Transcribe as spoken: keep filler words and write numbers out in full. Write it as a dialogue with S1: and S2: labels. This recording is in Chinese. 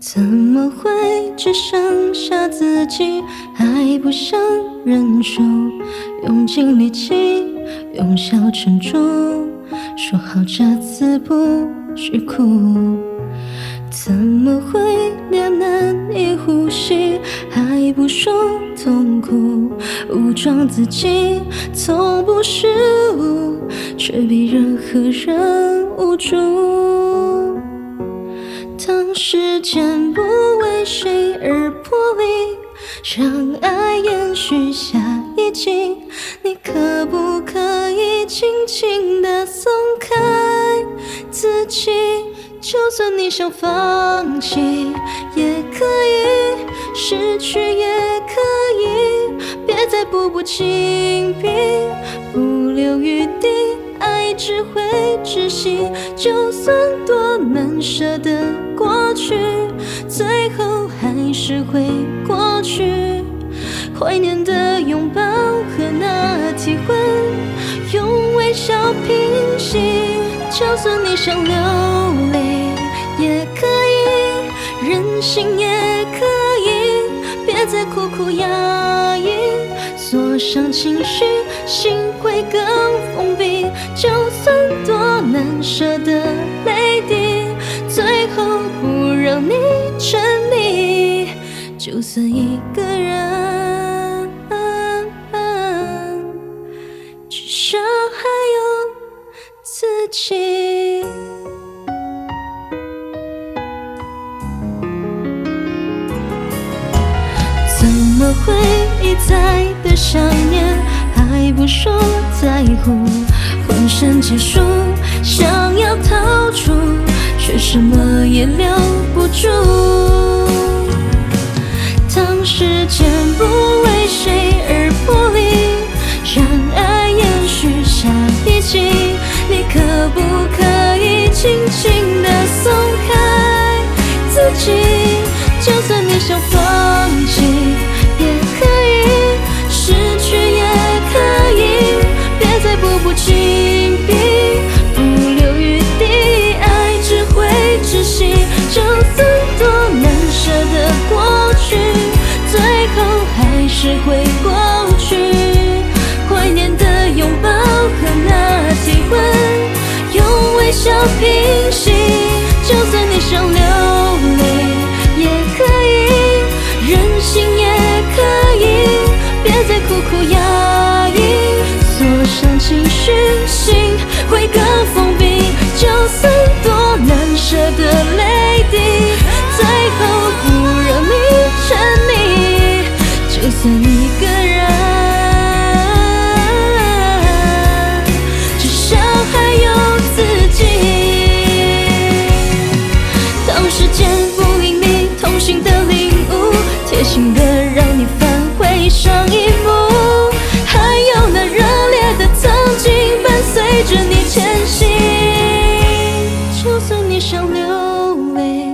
S1: 怎么会只剩下自己，还不想认输，用尽力气，用笑撑住，说好这次不许哭。怎么会连难以呼吸还不说痛苦，武装自己从不失误，却比任何人无助。当时间不为谁而破例，让爱延续下一季，你可不可以轻轻地松开自己？就算你想放弃，也可以失去，也可以，别再步步紧逼，不留余地，爱只会窒息。就算多难舍得过去，最后还是会过去。怀念的拥抱和那体温，用微笑平息。就算你想流泪，也可以，任性也可以，别再苦苦压抑，锁上情绪，心会更封闭。就算多难舍的泪滴，最后不让你沉溺。就算一个人，至少还有自己。怎么会一再的想念，还不说在乎？浑身解数，想要逃出，却什么也留不住。当时间不为谁而破例，让爱延续下一季，你可不可以轻轻地松开自己？就算你想放弃，也可以，失去也可以，别再步步紧逼，不留余地，爱只会窒息。就算多难舍得过去，最后还是会过去。怀念的拥抱和那体温，用微笑平息。就算你想流泪，也可以，任性也可以，别再苦苦压抑，锁上情绪，心会更封闭。就算多难舍的泪滴，最后不让你沉溺。就算一个人，至少还有自己。当时间不因你痛心的领悟，贴心的让你返回上一幕，还有那热烈的曾经伴随着你前行。就算你想流泪，